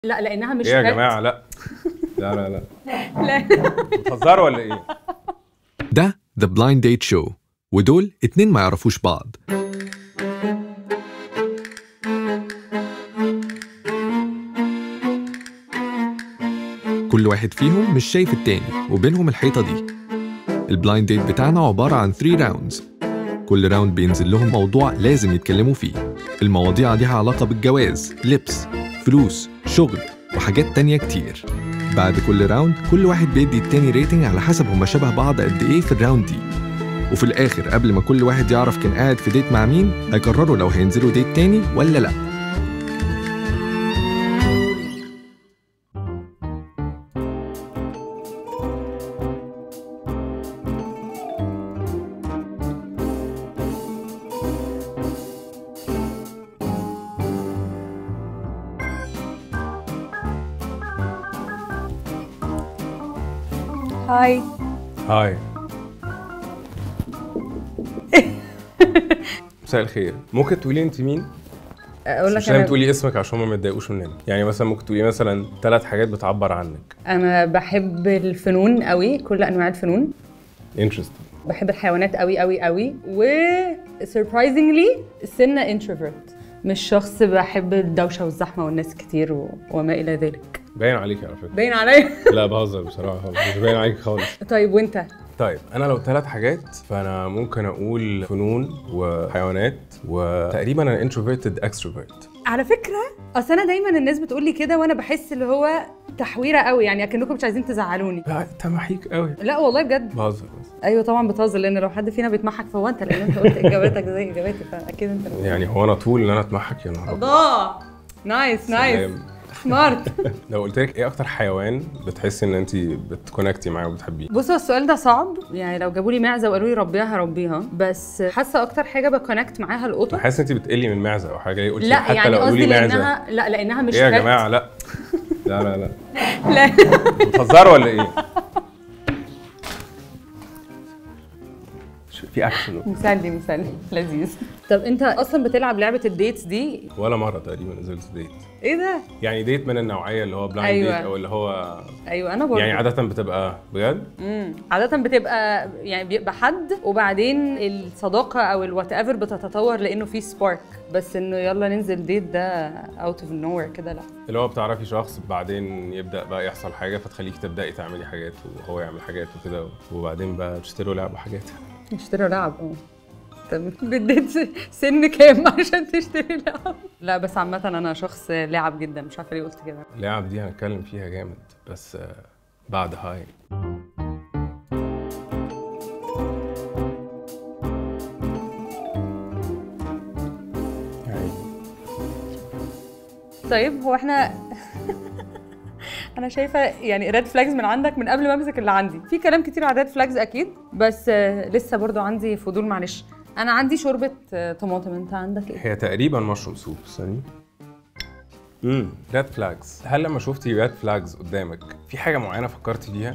لا لانها مش ايه يا جماعه؟ لا لا لا لا لا بتهزروا ولا ايه؟ ده The Blind Date Show، ودول اتنين ما يعرفوش بعض. كل واحد فيهم مش شايف التاني وبينهم الحيطة دي. البلايند ديت بتاعنا عبارة عن 3 راوندز، كل راوند بينزل لهم موضوع لازم يتكلموا فيه. المواضيع ليها علاقة بالجواز، لبس، فلوس، شغل وحاجات تانية كتير. بعد كل راوند كل واحد بيدي التاني ريتنج على حسب هما شبه بعض قد ايه في الراوند دي، وفي الآخر قبل ما كل واحد يعرف كان قاعد في ديت مع مين هيقرروا لو هينزلوا ديت تاني ولا لأ. هاي هاي مساء الخير. ممكن تقولي انت مين؟ اقول لك مش لازم انا تقولي اسمك عشان ما يتضايقوش مننا. يعني مثلا ممكن تقولي مثلا 3 حاجات بتعبر عنك. انا بحب الفنون قوي، كل انواع الفنون. انترستنج. بحب الحيوانات قوي قوي قوي، و surprisingly سنة introvert، مش شخص بحب الدوشة والزحمة والناس كتير وما الى ذلك. باين عليكي على فكره. باين عليا. لا بهزر بصراحه، مش باين عليكي خالص. طيب وانت؟ طيب انا لو 3 حاجات فانا ممكن اقول فنون وحيوانات وتقريبا انا انتروفيرتد اكستروفيرت. على فكرة اصل انا دايما الناس بتقول لي كده وانا بحس اللي هو تحويرة قوي، يعني اكنكم مش عايزين تزعلوني. لا انت محيك قوي. لا والله بجد بهزر بس. ايوه طبعا بتهزر، لان لو حد فينا بيتمحك فهو انت، لان انت قلت اجاباتك زي اجاباتي فاكيد انت يعني هو انا طول ان انا اتمحك يا نهار الله. نايس نايس سمارت. لو قلت لك ايه اكتر حيوان بتحسي ان انت بتكونكتي معاه وبتحبيه؟ بصوا السؤال ده صعب، يعني لو جابوا لي معزه وقالوا لي ربيها هربيها، بس حاسه اكتر حاجه بكونكت معاها القطه. حاسس انت بتقلي من معزه او حاجه. قلتي لا حتى يعني لو قالوا قصدي لي معزه. لانها لا لانها مش ايه يا pet. جماعه؟ لا لا لا لا لا بتهزروا ولا ايه؟ في اكشن مسلي لذيذ. طب انت اصلا بتلعب لعبه الديتس دي؟ ولا مره تقريبا نزلت ديت. ايه ده؟ يعني ديت من النوعيه اللي هو بلايند أيوة. ديت او اللي هو ايوه انا برضه. يعني عاده بتبقى بجد. عاده بتبقى يعني بيبقى حد وبعدين الصداقه او الوات ايفر بتتطور لانه في سبارك، بس انه يلا ننزل ديت ده اوت اوف نو وير كده لا. اللي هو بتعرفي شخص بعدين يبدا بقى يحصل حاجه فتخليكي تبداي تعملي حاجات وهو يعمل حاجات وكده، وبعدين بقى تشتروا لعبه حاجات. نشتري لعب طب بديت سن كام عشان تشتري لعب؟ لا بس عامة أنا شخص لعب جدا، مش عارفة ليه قلت كده. اللعب دي هنتكلم فيها جامد بس بعد هاي. طيب هو احنا انا شايفه يعني ريد فلاجز من عندك من قبل ما امسك اللي عندي. في كلام كتير على ريد فلاجز اكيد، بس لسه برضو عندي فضول. معلش انا عندي شوربه طماطم، انت عندك ايه؟ هي تقريبا مشروم سوب. ثاني ريد فلاجز. هل لما شفتي ريد فلاجز قدامك في حاجه معينه فكرتي فيها؟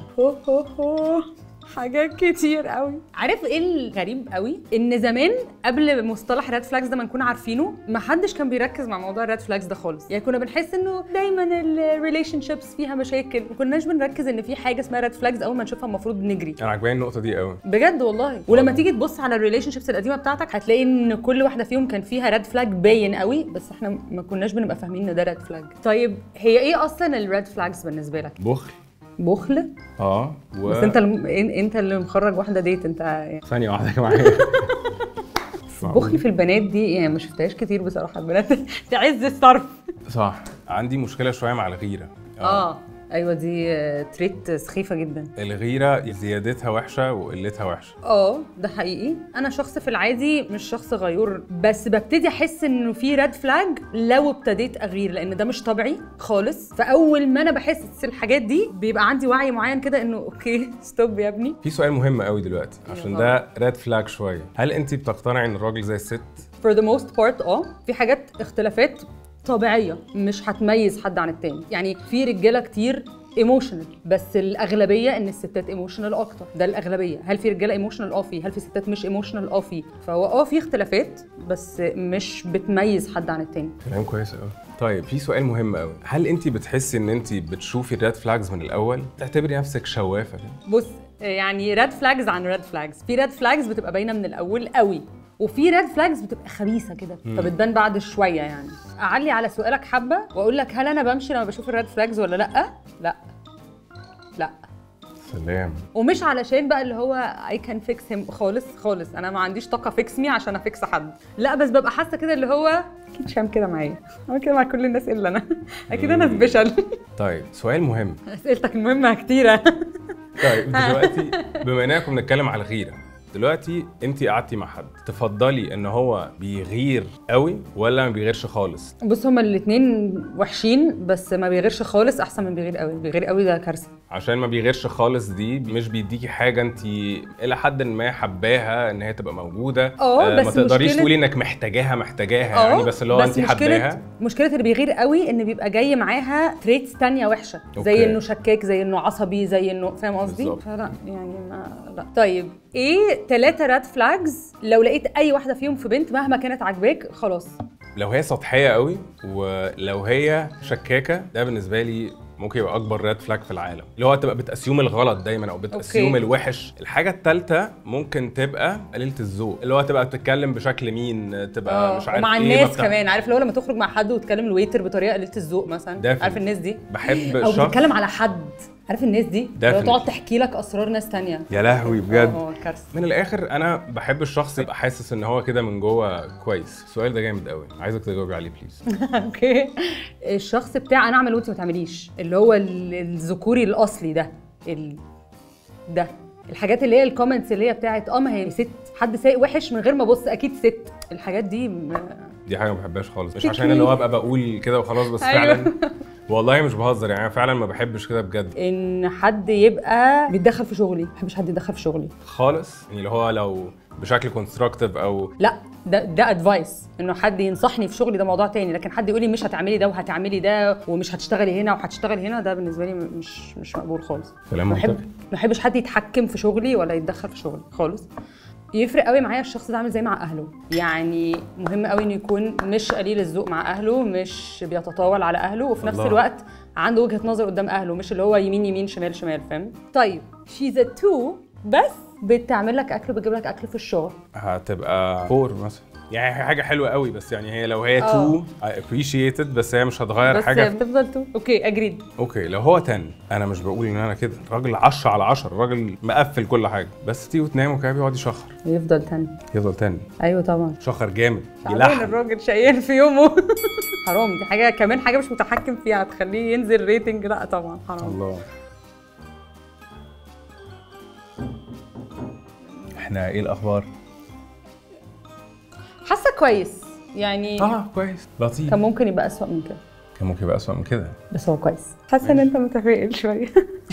حاجات كتير قوي. عارف ايه الغريب قوي؟ ان زمان قبل مصطلح ريد فلاجز ده ما نكون عارفينه، ما حدش كان بيركز مع موضوع الريد فلاجز ده خالص. يعني كنا بنحس انه دايما الريليشن شيبس فيها مشاكل، ما كناش بنركز ان في حاجه اسمها ريد فلاجز اول ما نشوفها المفروض نجري. انا عجباني النقطه دي قوي بجد والله. ولما تيجي تبص على الريليشن شيبس القديمه بتاعتك هتلاقي ان كل واحده فيهم كان فيها ريد فلاج باين قوي، بس احنا ما كناش بنبقى فاهمين ان ده ريد فلاج. طيب هي ايه اصلا الريد فلاجز بالنسبه لك؟ بخل؟ بس انت اللي مخرج واحده ديت انت. ثانيه واحده كمان. بخلي في البنات دي يعني ما شفتهاش كتير بصراحه. البنات تعز الصرف. صح. عندي مشكله شويه مع الغيره. ايوه دي تريت سخيفه جدا. الغيره زيادتها وحشه وقلتها وحشه. ده حقيقي. انا شخص في العادي مش شخص غيور، بس ببتدي احس انه في ريد فلاج لو ابتديت اغير، لان ده مش طبيعي خالص. فاول ما انا بحس الحاجات دي بيبقى عندي وعي معين كده انه اوكي ستوب يا ابني. في سؤال مهم قوي دلوقتي عشان ده ريد فلاج شويه. هل انت بتقتنعي ان الراجل زي الست؟ for the most part في حاجات اختلافات طبيعيه مش هتميز حد عن التاني. يعني في رجاله كتير ايموشنال، بس الاغلبيه ان الستات ايموشنال اكتر. ده الاغلبيه. هل في رجاله ايموشنال؟ في. هل في ستات مش ايموشنال؟ في. فهو في اختلافات بس مش بتميز حد عن التاني. كلام كويس قوي. طيب في سؤال مهم قوي، هل انت بتحسي ان انت بتشوفي الريد فلاجز من الاول؟ تعتبري نفسك شوافه كده؟ بص يعني ريد فلاجز عن ريد فلاجز، في ريد فلاجز بتبقى باينه من الاول قوي، وفي ريد فلاجز بتبقى خبيثه كده فبتبان بعد شويه. يعني اعلي على سؤالك حبه واقول لك، هل انا بمشي لما بشوف الريد فلاجز ولا لا؟ لا لا. سلام. ومش علشان بقى اللي هو I can fix him خالص، انا ما عنديش طاقه فيكس مي عشان افيكس حد، لا بس ببقى حاسه كده اللي هو اكيد مش هعمل كده معايا، هعمل كده مع كل الناس الا انا، اكيد انا سبيشال. طيب سؤال مهم، اسئلتك المهمه كتيره. طيب دلوقتي بما اننا كنا بنتكلم على الغيره، دلوقتي انت قعدتي مع حد، تفضلي ان هو بيغير قوي ولا ما بيغيرش خالص؟ بص هما الاثنين وحشين، بس ما بيغيرش خالص احسن من بيغير قوي. بيغير قوي ده كارثه. عشان ما بيغيرش خالص دي مش بيديكي حاجه انت الى حد ما حباها ان هي تبقى موجوده، بس ما تقدريش تقولي انك محتاجاها يعني، بس اللي هو انت حباها. مشكله اللي بيغير قوي ان بيبقى جاي معاها تريتس تانية وحشه، زي انه شكاك، زي انه عصبي، زي انه فاهم قصدي؟ فلا يعني لا. طيب ايه 3 ريد فلاجز لو لقيت اي واحده فيهم في بنت مهما كانت عاجباك خلاص؟ لو هي سطحيه قوي ولو هي شكاكه، ده بالنسبه لي ممكن يبقى اكبر ريد فلاج في العالم، اللي هو تبقى بتأسيوم الغلط دايما او بتأسيوم الوحش. الحاجه الثالثه ممكن تبقى قليله الذوق، اللي هو تبقى بتتكلم بشكل مين، تبقى مش عارف ومع الناس كمان، عارف لو لما تخرج مع حد وتكلم الويتر بطريقه قليله الذوق مثلا، عارف الناس دي بحب او بتتكلم على حد، عارف الناس دي لو تقعد تحكي لك اسرار ناس تانية. يا لهوي بجد. كارثه. من الاخر انا بحب الشخص يبقى حاسس ان هو كده من جوه كويس. السؤال ده جامد قوي، عايزك تجاوبي عليه بليز. اوكي. الشخص بتاع انا اعمل وانت ما تعمليش، اللي هو الذكوري الاصلي ده الحاجات اللي هي الكومنتس اللي هي بتاعت ما هي ست، حد سايق وحش من غير ما ابص اكيد ست، الحاجات دي حاجه ما بحبهاش خالص، مش عشان اللي هو ابقى بقول كده وخلاص، بس فعلا والله مش بهزر يعني، انا فعلا ما بحبش كده بجد. ان حد يبقى بيتدخل في شغلي، ما بحبش حد يتدخل في شغلي خالص، يعني اللي هو لو بشكل كونستراكتيف او لا، ده ادفايس، انه حد ينصحني في شغلي ده موضوع تاني، لكن حد يقول لي مش هتعملي ده وهتعملي ده ومش هتشتغلي هنا وهتشتغلي هنا، ده بالنسبه لي مش مقبول خالص. كلام منطقي. ما بحبش حد يتحكم في شغلي ولا يتدخل في شغلي خالص. يفرق قوي معايا الشخص ده عامل زي مع اهله، يعني مهم قوي انه يكون مش قليل الذوق مع اهله، مش بيتطاول على اهله، وفي نفس الوقت عنده وجهة نظر قدام اهله، مش اللي هو يمين يمين شمال شمال، فاهم؟ طيب she's a 2 بس بتعمل لك اكل وبتجيب لك اكل في الشغل، هتبقى 4 مثلا، يعني حاجه حلوه قوي، بس يعني هي لو هي 2 I appreciate it، بس هي مش هتغير حاجه، بس بتفضل 2. اوكي اجريد. اوكي لو هو 10، انا مش بقول ان انا كده راجل 10 على 10، راجل مقفل كل حاجه، بس تيجي وتنام وكده بيقعد يشخر، يفضل 10. ايوه طبعا شخر جامد، يلحن الراجل شقيان في يومه. حرام، دي حاجه كمان، حاجه مش متحكم فيها هتخليه ينزل ريتنج، لا طبعا حرام. الله. احنا ايه الاخبار؟ حاسه كويس يعني، كويس لطيف. كان ممكن يبقى اسوأ من كده، كان ممكن يبقى اسوأ من كده، بس هو كويس. حاسه ان انت متفائل شويه.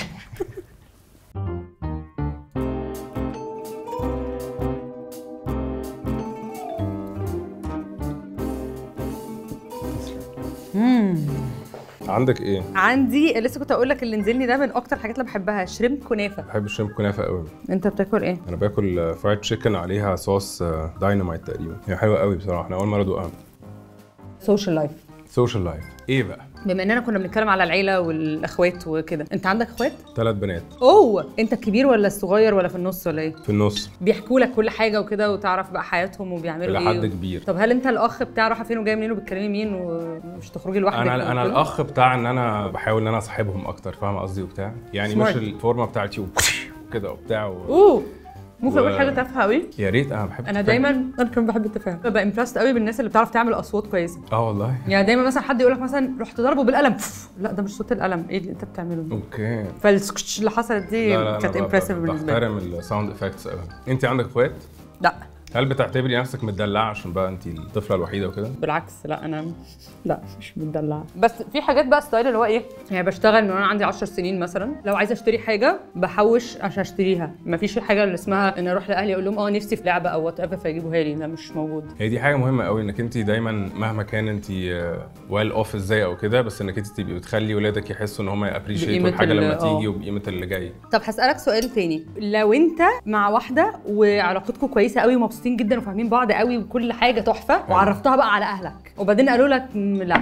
عندك ايه؟ عندي لسه كنت اقول لك اللي نزلني ده من اكتر الحاجات اللي بحبها، شريمب كنافه. بحب الشريمب كنافه قوي. انت بتاكل ايه؟ انا باكل فرايد تشيكن عليها صوص دايناميت تقريبا، هي حلوه قوي بصراحه، انا اول مره ادوقها. سوشيال لايف. سوشيال لايف ايه بقى؟ بما اننا كنا بنتكلم على العيله والاخوات وكده، انت عندك اخوات؟ 3 بنات. انت الكبير ولا الصغير ولا في النص ولا ايه؟ في النص. بيحكوا لك كل حاجه وكده وتعرف بقى حياتهم وبيعملوا ايه؟ لحد كبير. طب هل انت الاخ بتاع رايحه فين وجايه منين وبتكلمي مين ومش تخرجي لوحدك؟ انا الاخ بتاع ان انا بحاول ان انا اصاحبهم اكتر، فاهم قصدي وبتاع، يعني مش الفورمه بتاعتي كده وبتاع ممكن اقول حاجه تافهه قوي؟ يا ريت. انا بحب انا دايما كمان بحب التفاهم، ببقى امبرست قوي بالناس اللي بتعرف تعمل اصوات كويسه. والله يعني دايما مثلا حد يقول لك مثلا رحت ضربه بالقلم، لا ده مش صوت القلم، ايه اللي انت بتعمله ده؟ اوكي. فالسكتش اللي حصلت دي كانت امبرسيف بالنسبه لي. بحترم الساوند افكتس قوي. انت عندك اخوات؟ لا. هل بتعتبري نفسك متدلعه عشان بقى انت الطفله الوحيده وكده؟ بالعكس، لا انا مش متدلعه، بس في حاجات بقى ستايل اللي هو ايه، يعني بشتغل من وانا عندي 10 سنين مثلا، لو عايزه اشتري حاجه بحوش عشان اشتريها، مفيش الحاجه اللي اسمها ان اروح لاهلي اقول لهم نفسي في لعبه او وات ايفر فيجيبوها لي، ده مش موجود. هي دي حاجه مهمه قوي، انك انت دايما مهما كان انت ويل اوف ازاي او كده، بس انك انت تبقي بتخلي ولادك يحسوا ان هم يابريشيتوا الحاجه لما تيجي وبقيمه اللي جاي. طب هسالك سؤال تاني، لو انت مع واحده وعلاقتكم كويسه قوي ومبسوطين جدا وفاهمين بعض قوي وكل حاجه تحفه، وعرفتها بقى على اهلك وبعدين قالوا لك لا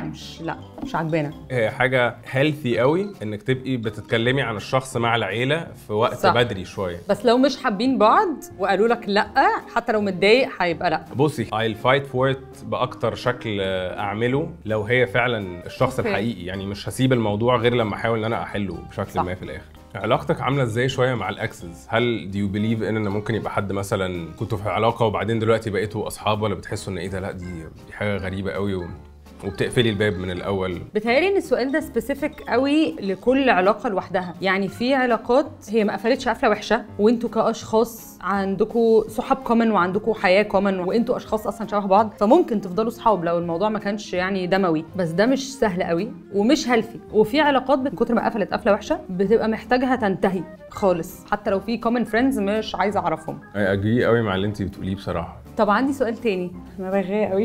مش عاجبانا، هي حاجه هيلثي قوي انك تبقي بتتكلمي عن الشخص مع العيله في وقت صح. بدري شويه. بس لو مش حابين بعض وقالوا لك لا، حتى لو متضايق هيبقى لا. بصي I'll fight for it باكتر شكل اعمله لو هي فعلا الشخص الحقيقي، يعني مش هسيب الموضوع غير لما احاول ان انا احله بشكل ما في الاخر. علاقتك عامله ازاي شويه مع الاكسز؟ هل do you believe ان ممكن يبقى حد مثلا كنتوا في علاقه وبعدين دلوقتي بقيتوا اصحاب، ولا بتحسوا ان ايه ده لا دي حاجه غريبه قوي وبتقفلي الباب من الاول؟ بتهيألي ان السؤال ده سبيسيفيك قوي لكل علاقه لوحدها، يعني في علاقات هي ما قفلتش قفله وحشه وانتوا كاشخاص عندكم صحاب كومن وعندكم حياه كومن وانتوا اشخاص اصلا شبه بعض، فممكن تفضلوا صحاب لو الموضوع ما كانش يعني دموي، بس ده مش سهل قوي ومش هيلثي. وفي علاقات من كتر ما قفلت قفله وحشه بتبقى محتاجها تنتهي خالص، حتى لو في كومن فريندز مش عايزه اعرفهم. اجري قوي مع اللي انت بتقوليه بصراحه. طب عندي سؤال تاني، انا رغايه قوي.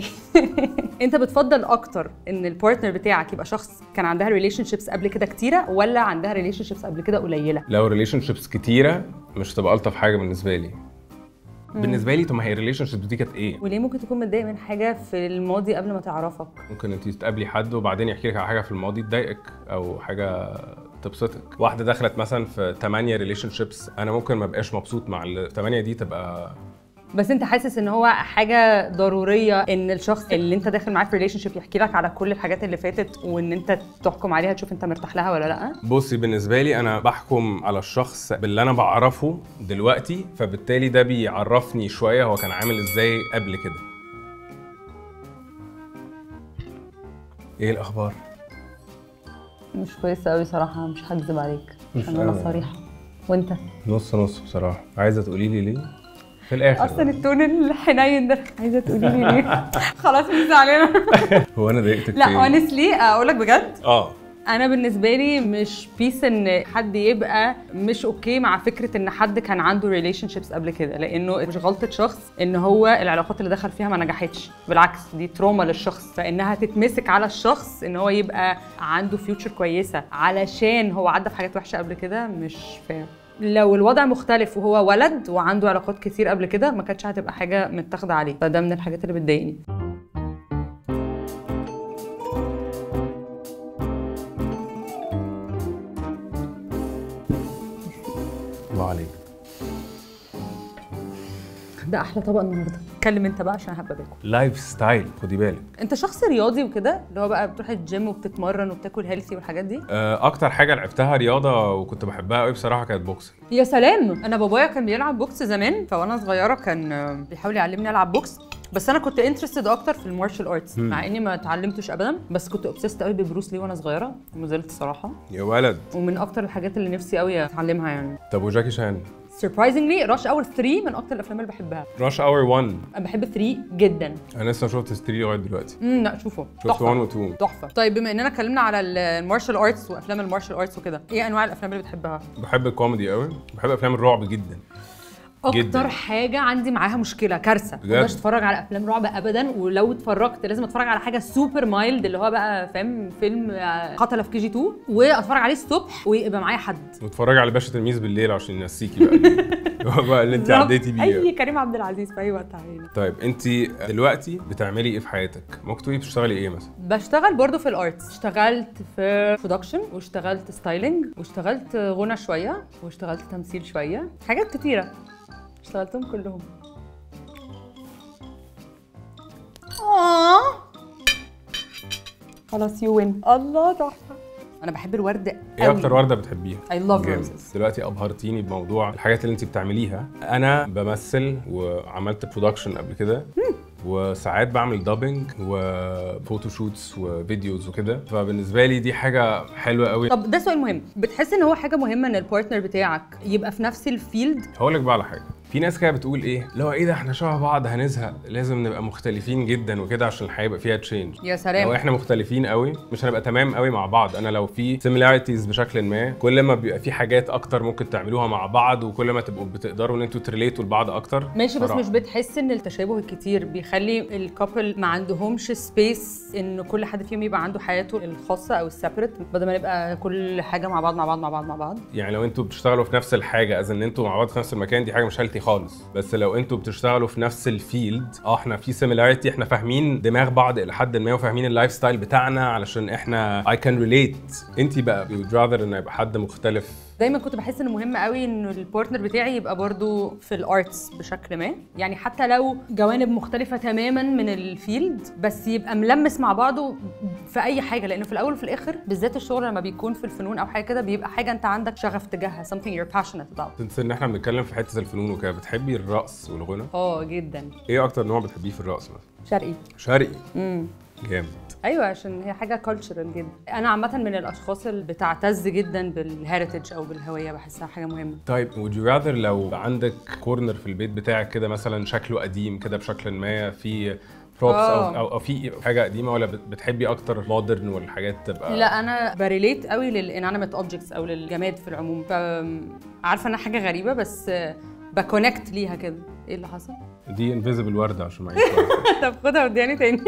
انت بتفضل اكتر ان البارتنر بتاعك يبقى شخص كان عندها ريليشن شيبس قبل كده كتيره، ولا عندها ريليشن شيبس قبل كده قليله؟ لو ريليشن شيبس كتيره مش تبقى الطف حاجه بالنسبه لي. بالنسبه لي طب ما هي الريليشن شيب دي كانت ايه؟ وليه ممكن تكون متضايق من حاجه في الماضي قبل ما تعرفك؟ ممكن انت تقابلي حد وبعدين يحكي لك على حاجه في الماضي تضايقك او حاجه تبسطك. واحده دخلت مثلا في 8 ريليشن شيبس، انا ممكن ما ابقاش مبسوط مع ال8 دي تبقى. بس انت حاسس ان هو حاجه ضروريه ان الشخص اللي انت داخل معاه في ريليشن شيب يحكي لك على كل الحاجات اللي فاتت وان انت تحكم عليها تشوف انت مرتاح لها ولا لا؟ بصي بالنسبه لي انا بحكم على الشخص باللي انا بعرفه دلوقتي، فبالتالي ده بيعرفني شويه هو كان عامل ازاي قبل كده. ايه الاخبار؟ مش كويسه قوي صراحه، مش هكذب عليك عشان انا صريحه. وانت؟ نص نص بصراحه. عايزه تقولي لي ليه في الاخر؟ اصلا التون الحنين ده، عايزه تقولي لي ليه؟ خلاص مش زعلانه. هو انا ضايقتك؟ لا اونستلي اقول لك بجد، انا بالنسبه لي مش بيس ان حد يبقى مش اوكي مع فكره ان حد كان عنده ريليشن شيبس قبل كده، لانه مش غلطه شخص ان هو العلاقات اللي دخل فيها ما نجحتش، بالعكس دي تروما للشخص، فانها تتمسك على الشخص ان هو يبقى عنده فيوتشر كويسه علشان هو عدى في حاجات وحشه قبل كده مش فاهم. لو الوضع مختلف وهو ولد وعنده علاقات كتير قبل كده ما كانتش هتبقى حاجه متاخده عليه، فده من الحاجات اللي بتضايقني. الله عليك. ده احلى طبق النهارده. اتكلم انت بقى عشان هبقى باكل. لايف ستايل، خدي بالك. انت شخص رياضي وكده، اللي هو بقى بتروح الجيم وبتتمرن وبتاكل هيلثي والحاجات دي؟ اكتر حاجه لعبتها رياضه وكنت بحبها قوي بصراحه كانت بوكسنج. يا سلام، انا بابايا كان بيلعب بوكس زمان، فوانا صغيره كان بيحاول يعلمني العب بوكس، بس انا كنت انترستد اكتر في المارشال ارتس، مع اني ما اتعلمتش ابدا، بس كنت اوبسيست قوي ببروس لي وانا صغيره وما زلت صراحه. يا ولد. ومن اكتر الحاجات اللي نفسي قوي اتعلمها يعني. طب وجاكي شان؟ سربرايزنجلي راش اور 3 من اكتر الافلام اللي بحبها. راش اور 1 انا بحب 3 جدا. انا لسه ما شفتش 3 لغايه دلوقتي. لا شوفه، شفت 1 و 2 تحفه. طيب بما اننا اتكلمنا على المارشال ارتس وافلام المارشال ارتس وكده، ايه انواع الافلام اللي بتحبها؟ بحب الكوميدي قوي، بحب افلام الرعب جدا. اكتر جداً. حاجه عندي معاها مشكله، كارثه، بجد؟ ما اقدرش اتفرج على افلام رعب ابدا، ولو اتفرجت لازم اتفرج على حاجه سوبر مايلد، اللي هو بقى فاهم فيلم قتله في KG 2، واتفرج عليه الصبح ويبقى معايا حد. واتفرجي على باشا تلميذ بالليل عشان ينسيكي بقى هو بقى اللي انت عديتي بيه. اي كريم عبد العزيز في اي وقت علينا. طيب انت دلوقتي بتعملي ايه في حياتك؟ ممكن تقولي بتشتغلي ايه مثلا؟ بشتغل برضو في الارتس، اشتغلت في برودكشن واشتغلت ستايلينج واشتغلت غنى شويه واشتغلت تمثيل شويه، حاجات كتيره اشتغلتهم كلهم. خلاص يو وين. الله تحفه. انا بحب الورد قوي. ايه اكتر ورده بتحبيها؟ I love roses. دلوقتي ابهرتيني بموضوع الحاجات اللي انت بتعمليها. انا بمثل وعملت برودكشن قبل كده، وساعات بعمل دابينج وفوتوشوتس وفيديوز وكده، فبالنسبه لي دي حاجه حلوه قوي. طب ده سؤال مهم، بتحس ان هو حاجه مهمه ان البارتنر بتاعك يبقى في نفس الفيلد؟ هقول لك بقى على حاجه، في ناس كده بتقول ايه اللي هو ايه ده احنا شبه بعض هنزهق، لازم نبقى مختلفين جدا وكده عشان الحياه يبقى فيها تشينج. يا سلام. لو احنا مختلفين قوي مش هنبقى تمام قوي مع بعض. انا لو في similarities بشكل ما، كل ما بيبقى في حاجات اكتر ممكن تعملوها مع بعض، وكل ما تبقوا بتقدروا ان انتوا تريليتوا لبعض اكتر. ماشي، بس صراحة. مش بتحس ان التشابه الكتير بيخلي الكابل ما عندهمش سبيس ان كل حد فيهم يبقى عنده حياته الخاصه او السيبريت، بدل ما نبقى كل حاجه مع بعض مع بعض مع بعض مع بعض؟ يعني لو انتوا بتشتغلوا في نفس الحاجه ان انتوا مع بعض في نفس المكان، دي حاجه مش هيلثي خالص. بس لو انتوا بتشتغلوا في نفس الفيلد، احنا في سيميلاريتي، احنا فاهمين دماغ بعض الى حد ما، وفاهمين اللايف ستايل بتاعنا علشان احنا I can relate. انت بقى would rather ان يبقى حد مختلف. دايما كنت بحس انه مهم قوي انه البارتنر بتاعي يبقى برضو في الارتس بشكل ما، يعني حتى لو جوانب مختلفه تماما من الفيلد، بس يبقى ملمس مع بعضه في اي حاجه، لانه في الاول وفي الاخر بالذات الشغل لما بيكون في الفنون او حاجه كده بيبقى حاجه انت عندك شغف تجاهها، something you're passionate about. تنسى ان احنا بنتكلم في حته الفنون وكده، بتحبي الرقص والغنى؟ جدا. ايه اكتر نوع بتحبيه في الرقص مثلا؟ شرقي. شرقي. جامد. ايوه، عشان هي حاجه كالتشرال جدا. انا عامه من الاشخاص اللي بتعتز جدا بالهيريتج او بالهويه، بحسها حاجه مهمه. طيب would you rather لو عندك كورنر في البيت بتاعك كده مثلا شكله قديم كده بشكل ما، في بروبس او في حاجه قديمه، ولا بتحبي اكتر مودرن والحاجات تبقى؟ لا، انا بريليت قوي للانانيميت اوبجكتس او للجماد في العموم، عارفه انها حاجه غريبه بس بكونكت ليها كده. ايه اللي حصل؟ دي انفيزبل ورده عشان معيش. طب خدها ودياني تاني.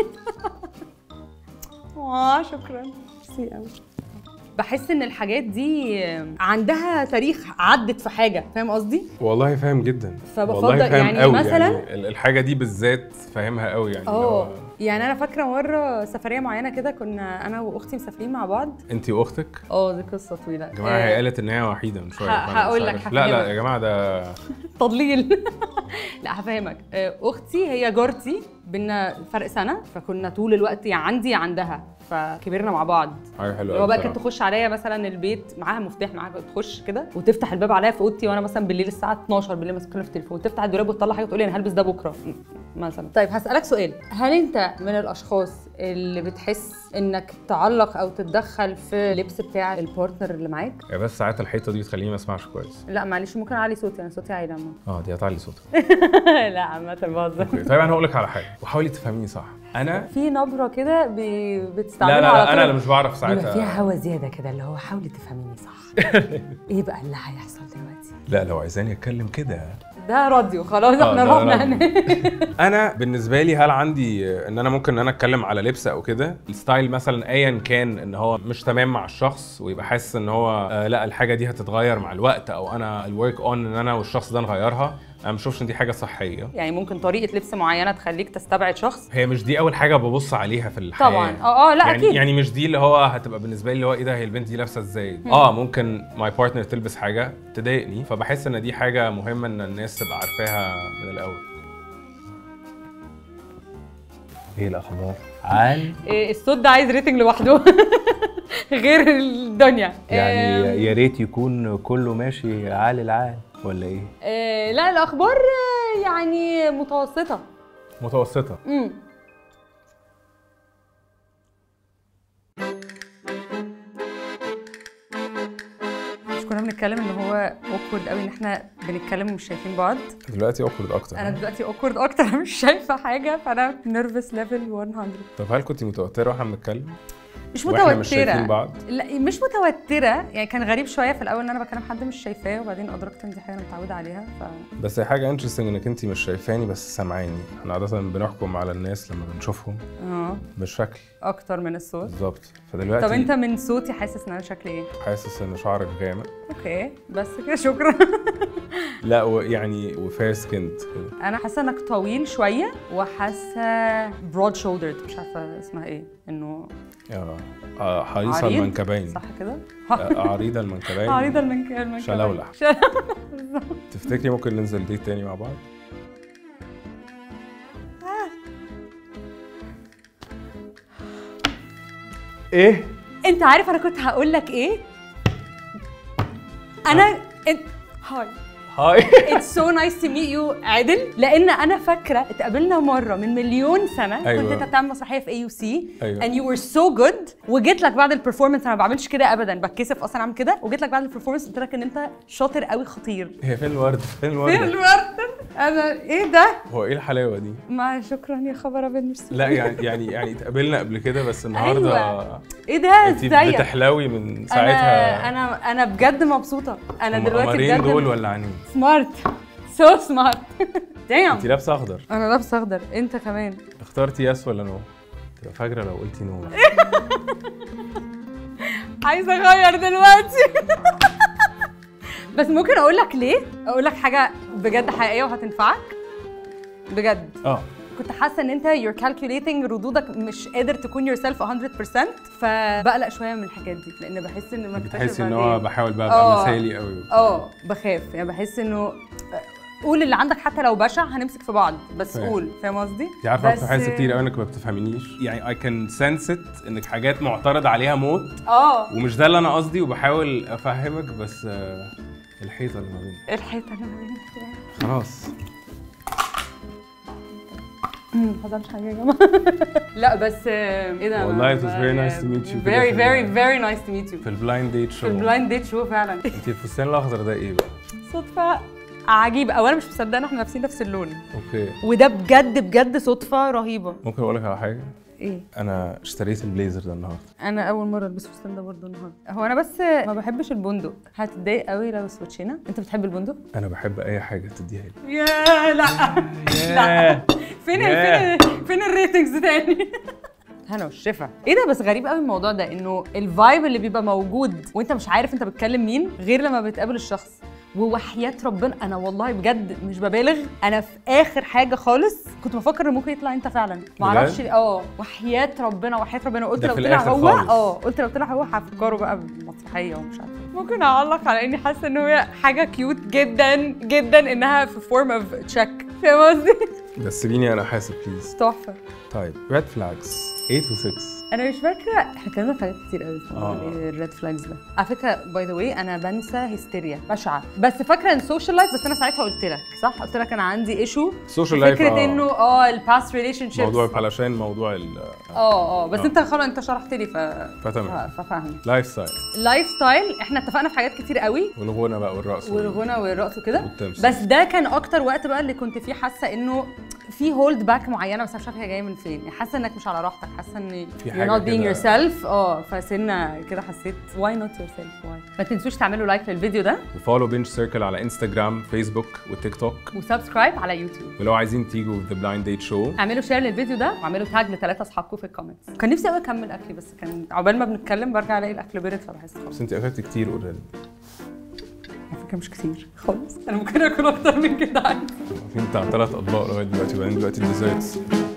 شكرا، ميرسي قوي. بحس ان الحاجات دي عندها تاريخ، عدت في حاجه، فاهم قصدي؟ والله فاهم جدا. فبفضل يعني قوي مثلا يعني الحاجه دي بالذات فاهمها قوي يعني. يعني انا فاكره مره سفريه معينه كده، كنا انا واختي مسافرين مع بعض. انتي واختك؟ دي قصه طويله يا جماعه. هي قالت ان هي وحيده من شويه. هقول لك. لا يا جماعه ده تضليل. لا هفهمك. اختي هي جارتي، بينا فرق سنه، فكنا طول الوقت عندي عندها، فكبرنا مع بعض. حاجه حلوه. هو بقى كانت تخش عليا مثلا البيت معاها مفتاح، معاها تخش كده وتفتح الباب عليا في اوضتي، وانا مثلا بالليل الساعه 12 بالليل ماسكه في التليفون، تفتح الدولاب وتطلع حاجه تقول لي انا هلبس ده بكره مثلا. طيب هسالك سؤال، هل انت من الاشخاص اللي بتحس انك تعلق او تتدخل في اللبس بتاع البارتنر اللي معاك؟ بس ساعات الحيطه دي تخليني ما اسمعش كويس. لا معلش، ممكن اعلي صوتي، انا صوتي عالي عامه. دي هتعلي صوتك. لا عامه بهزر. طيب انا هقول لك على حاجه وحاولي تفهميني صح. انا في نبره كده بتستعملها لا على طول. انا اللي مش بعرف ساعتها. فيها هوا زياده كده، اللي هو حاولي تفهميني صح. ايه بقى اللي هيحصل دلوقتي؟ لا لو عايزاني اتكلم كده ده راديو خلاص، احنا رحنا هناك. انا بالنسبه لي، هل عندي ان انا ممكن ان انا اتكلم على لبس او كده الستايل مثلا، ايا كان ان هو مش تمام مع الشخص، ويبقى حاسس ان هو لا الحاجه دي هتتغير مع الوقت، او انا الورك اون ان انا والشخص ده نغيرها. انا ما بشوفش ان دي حاجه صحيه. يعني ممكن طريقه لبس معينه تخليك تستبعد شخص. هي مش دي اول حاجه ببص عليها في الحياه طبعا. لا يعني اكيد. يعني مش دي اللي هو هتبقى بالنسبه لي اللي هو ايه ده، هي البنت دي لابسه ازاي. ممكن ماي بارتنر تلبس حاجه تضايقني، فبحس ان دي حاجه مهمه ان الناس تبقى عارفاها من الاول. ايه الاخبار؟ الصوت ده عايز ريتنج لوحده. غير الدنيا. يعني يا ريت يكون كله ماشي عال العال ولا ايه؟ لا الاخبار يعني متوسطه. مش كنا بنتكلم ان هو اوكورد قوي ان احنا بنتكلم ومش شايفين بعض؟ دلوقتي اوكورد اكتر. انا دلوقتي اوكورد اكتر، انا مش شايفه حاجه، فانا نيرفس ليفل 100. طب هل كنت متوتره واحنا بنتكلم؟ مش متوتره. واحنا مش شايفين بعض؟ لا مش متوتره، يعني كان غريب شويه في الاول ان انا بكلم حد مش شايفاه، وبعدين ادركت ان دي حاجه انا متعوده عليها. بس هي حاجه انترستنج انك انت مش شايفاني بس سامعاني. احنا عاده بنحكم على الناس لما بنشوفهم بالشكل اكتر من الصوت. بالظبط. فدلوقتي طب انت من صوتي حاسس ان انا شكلي ايه؟ حاسس ان شعرك غامق. اوكي بس كده، شكرا. لا يعني وفير سكنت كده. انا حاسه انك طويل شويه، وحاسه برود شولدرد، مش عارفه اسمها ايه، انه حريصه المنكبين. صح كده؟ عريضه المنكبين. عريضه المنكبين. شلولح. تفتكري ممكن ننزل ديت تاني مع بعض؟ ايه؟ انت عارف انا كنت هقول لك ايه؟ انا هاي هاي It's so nice to meet you عادل، لان انا فاكره اتقابلنا مره من مليون سنه. أيوة. كنت انت بتعمل مسرحيه في AUC أيوة. and you were so good، وجيت لك بعد البرفورمانس، انا ما بعملش كده ابدا، بتكسف اصلا اعمل كده، وجيت لك بعد البرفورمانس قلت لك ان انت شاطر قوي خطير. هي فين الورد؟ فين فين الورد؟ الورد؟ انا ايه ده؟ هو ايه الحلاوه دي؟ ما شكرا يا خبر ابيض، ميرسي. لا يعني اتقابلنا قبل كده بس النهارده أيوة. ايه ده؟ انت ازيك؟ بتحلوي من ساعتها. انا بجد مبسوطه. انا دلوقتي قمرين بجد دول ولا عنين؟ سمارت، سو سمارت. دايم. انت لابسه اخضر. انا لابسه اخضر، انت كمان. اخترتي يس ولا نو؟ تبقى فاكره لو قلتي نو. عايزه اغير دلوقتي. بس ممكن اقول لك ليه؟ اقول لك حاجه بجد حقيقيه وهتنفعك بجد. كنت حاسه ان انت you're calculating ردودك، مش قادر تكون yourself 100%، فبقلق شويه من الحاجات دي، لان بحس ان ما بتحسي ان هو بحاول بقى ابقى مثالي قوي. بخاف يعني، بحس انه قول اللي عندك حتى لو بشع هنمسك في بعض، بس قول. فاهم قصدي؟ انت عارفه كنت بحس كتير قوي انك ما بتفهمينيش، يعني I can sense it انك حاجات معترض عليها موت. ومش ده اللي انا قصدي، وبحاول افهمك بس الحيطه اللي ما بيننا. الحيطه اللي ما بيننا خلاص. ما حصلش حاجه يا جماعه. لا بس ايه ده؟ والله it was very nice to meet you. very nice to meet you. في البلايند ديت شو. في البلايند ديت شو فعلا. انت الفستان الاخضر ده ايه بقى؟ صدفه عجيبه، اولا مش مصدقه ان احنا لابسين نفس اللون. اوكي. وده بجد صدفه رهيبه. ممكن اقول لك على حاجه؟ ايه؟ انا اشتريت البليزر ده النهارده. انا اول مره البس الفستان ده برضه النهارده. هو انا بس ما بحبش البندق، هتضايق قوي لو سويتشينا. انت بتحب البندق؟ انا بحب اي حاجه تديها لي. يا لا لا، فين الريتنجز تاني؟ هنا والشفا. ايه ده؟ بس غريب قوي الموضوع ده، انه الفايب اللي بيبقى موجود وانت مش عارف انت بتكلم مين غير لما بتقابل الشخص. ووحياة ربنا انا والله بجد مش ببالغ، انا في اخر حاجه خالص كنت بفكر ان ممكن يطلع انت فعلا، ما اعرفش. وحياة ربنا قلت لو طلع هو قلت لو طلع هو هفكره بقى بالمسرحيه ومش عارفه. ممكن اعلق على اني حاسه ان هي حاجه كيوت جدا جدا انها في فورم اوف تشيك. فاهم قصدي؟ بس سيبيني انا حاسب بليز. تحفه. طيب ريد فلاجز 8 و6. انا مش فاكره، احنا اتكلمنا في حاجات كتير قوي في الريد فلاجز ده. على فكره باي ذا واي انا بنسى هيستيريا بشعه، بس فاكره ان سوشيال لايف، بس انا ساعتها قلت لك صح، قلت لك انا عندي ايشو سوشيال لايف، فكره انه الباست ريليشن شيبس، موضوع علشان موضوع بس انت خلاص انت شرحت لي فتمام. ففهمت. لايف ستايل احنا اتفقنا في حاجات كتير قوي، والغنى بقى والرقص وكده، بس ده كان اكتر وقت بقى اللي كنت فيه حاسه انه في هولد باك معينه، بس انا مش عارفه هي جايه من فين. يعني حاسه انك مش على راحتك، حاسه ان you're not being yourself. فسنه كده حسيت why not yourself why. ما تنسوش تعملوا لايك للفيديو ده، وفولو بنج سيركل على انستغرام فيسبوك وتيك توك، وسبسكرايب على يوتيوب. ولو عايزين تيجوا ذا بلايند ديت شو اعملوا شير للفيديو ده، واعملوا تاج ل3 اصحابكم في الكومنتس. كان نفسي قوي اكمل اكلي، بس كان عقبال ما بنتكلم برجع الاقي الاكل برد، فبحس خلاص. بس انت اكلتي كتير اوريدي. على فكره مش كتير خالص، انا ممكن اكل اكتر من كده عادي. في بتاع 3 اطباق لغايه دلوقتي، وبعدين دلوقتي الديزرتس.